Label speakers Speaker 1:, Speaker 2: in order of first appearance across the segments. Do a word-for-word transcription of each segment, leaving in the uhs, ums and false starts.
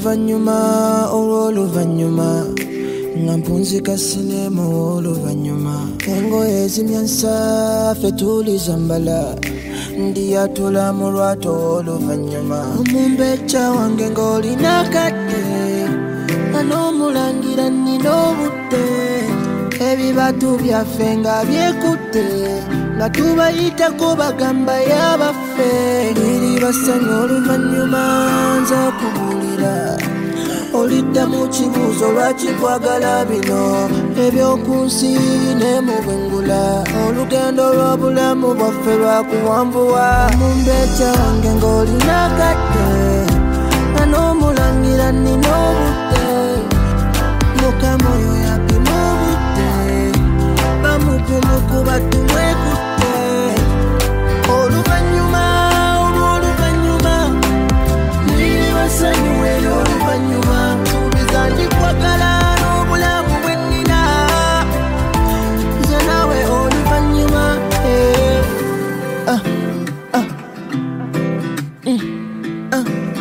Speaker 1: oluvanyuma olw'oluvanyuma ngampunzika sinema oluvanyuma engoye ezimyansa ffe tulizambala ndiyatula mu lwato oluvanyuma omumbeca wange ng'olina kadde nga n'omulangira nnina obudde ebibatu byaffe nga byekutte nga tubayitako bagamba y'abaffe liri basanyu oluvanyuma nza kubulira olidda mu kibuuzo lwaki kwagala bino ebyokunsi ne mu bwengula olugendo lw'obulamu bwaffe lwakuwanvuwa mumbeca wange ng'olina kadde nga n'omulangira nnina obudde mukama oyo yapima obudde bamupima kuba tumwekutte oluvanyuma olw'oluvanyuma liri basanyu eri oluvanyuma tubiza ndikwagala n'obulamu bwennina nze nawe oluvanyuma ah ah mm ah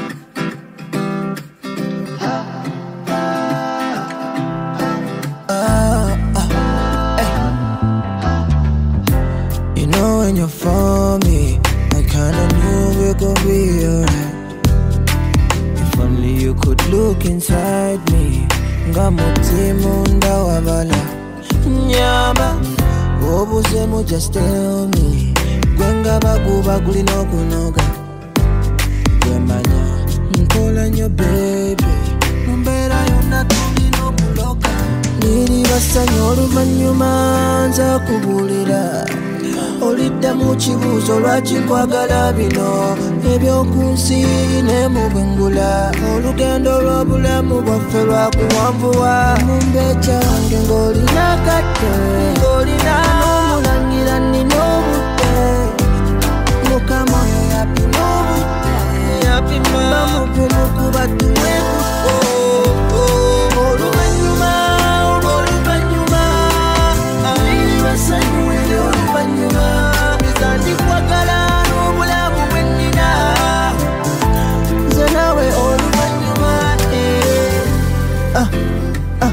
Speaker 1: when you're for me, I kinda knew we were gonna be alright. If only you could look inside me. Ngamutimu ndawabala nyama obuzemu, just tell me gwenga baguba guli nokunoga gwemanya nkola nyo baby mumbera yonna tuli nokuloka liri basanyu oluvanyuma nza kubulira olidda mu kibuuzo lwaki kwagala bino ebyokunsi ne mu bwengula olugendo lw'obulamu bwaffe lwakuwanvuwa mumbeca wange ng'olina kadde ng'olina n'omulangira nnina obudde mukama oyo yapima obudde yapima bamupima kuba tumwekutte oluvanyuma olw'oluvanyuma abiri basanyu eri oluvanyuma ndikwagala n'obulamu bwennina nze nawe oluvanyuma ah ah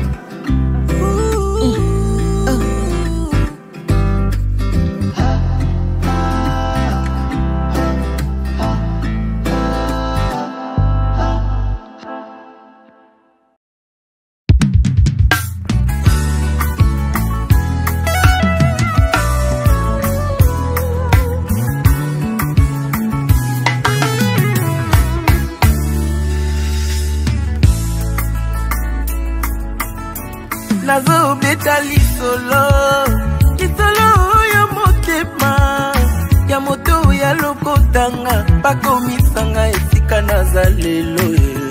Speaker 2: nazo beta lisolo lisolo ya motema ya moto ya lokotanga bakomisanga esika naza lelo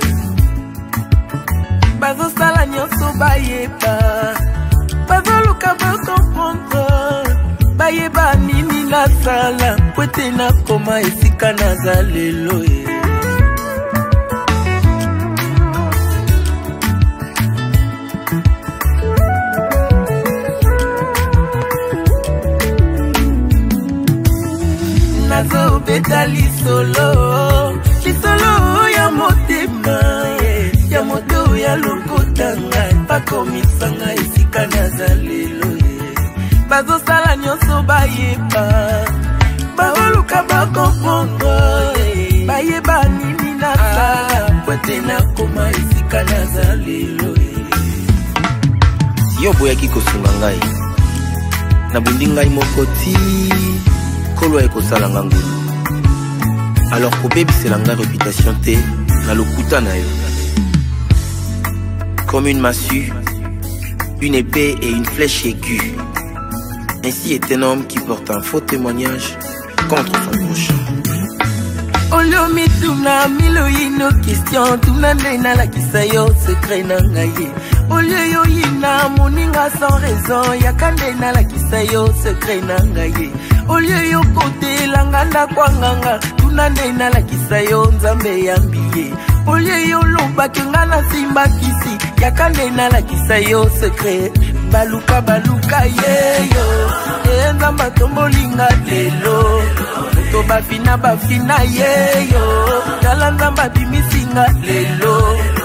Speaker 2: bazosala nyonso bayeba bazoluka bakomprendre bayeba nini nasala po ete nakoma esika naza lelo nazo beta lisolo lisolo ya motema ya moto ya lokotanga bakomisanga esika naza lelo bazosala nyonso bayeba bazoluka bakomprendre bayeba nini nasala po ete nakoma esika naza lelo
Speaker 3: yo boyaki kosunga ngai nabundi ngai moko ti kolwa ekosala nga ngulu alors kobebisela nga réputation te na lokuta na yo comme une massue, une épée et une flèche aiguë. Ainsi est un homme qui porte un faux témoignage contre son prochain.
Speaker 2: Olio mituna milo ino question tuna nena la kisayo secret na ngaye. Olio yo ina moninga sans raison yakande na la kisayo secret na ngaye. Olio yo kote langanda kwanganga tuna nena la kisayo nzambe yambiye. Olio yo loba kengana simba kisi yakande na la kisayo secret baluka baluka yeyo enza matombo linga lelo to bafina bafina yeyo talanza bimisinga lelo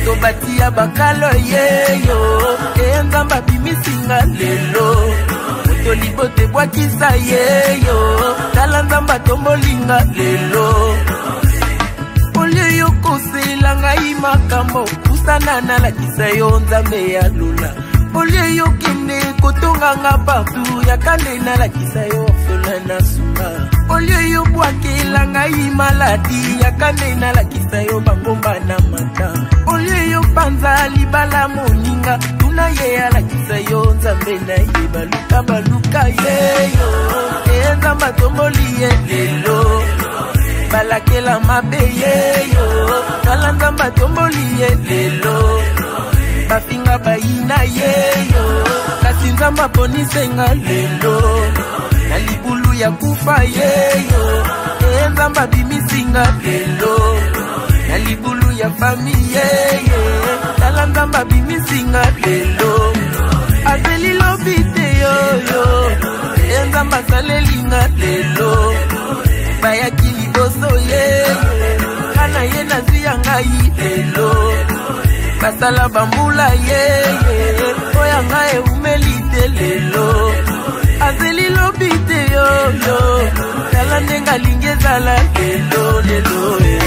Speaker 2: tobati ya bakalo yeyo e nzamba bimisinga lelo moto libote bwakisa yeyo tala nzamba tombolinga lelo olio yo kosela ngai makambo kusana nalakisa yo nzambe ya lula olio yo kende kotonganga partout yakande nalakisa yo orphelin na suka olio yo bwakela ngai maladi yakande nalakisa yo bangomba na mata olio yo panza libala moninga tuna ye alakisa yo nzambe na ye baluka baluka yeyo e nzamba tomboli ye lelo balakela mabe yeyo tala nzamba tomboli ye lelo bafinga bayina yeyo kasi nzamba ponisenga lelo na libulu ya kufa yeyo e nzamba bimisinga lelo na libulu ya fami yeye tala nzamba bimisinga lelo azeli lobite yoyo e nzamba salelinga lelo bayaki liboso yeye kana ye nazwi ya ngai lelo basala bambula yeye oya ngai eumelite lelo azeli lobite yoyo tala ndenga alingi ezala lelo lelo.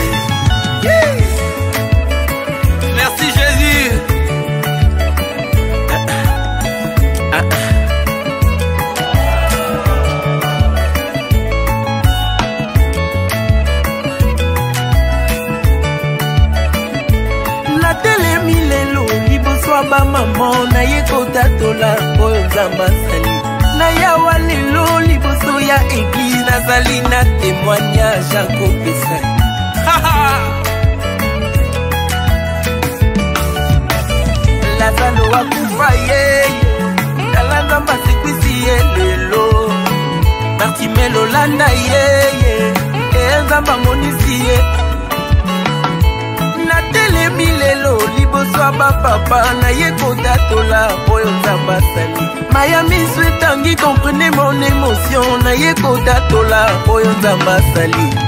Speaker 3: Merci Jésus. Ah, ah.
Speaker 2: Natelemi lelo liboso ya bamama na ye kotatola oyo nzambe asali na yawa lelo liboso ya eglise nazali na témoignage akopesa lazalo akufa yeye tala nzambe asikwisi ye lelo Bartimelo landa yeye e nzambe amonisi ye natelemi lelo liboso ya bapapa na ye kotatola oyo nzambe asali maya miso etangi komprene mon émotion na ye kotatola oyo nzambe asali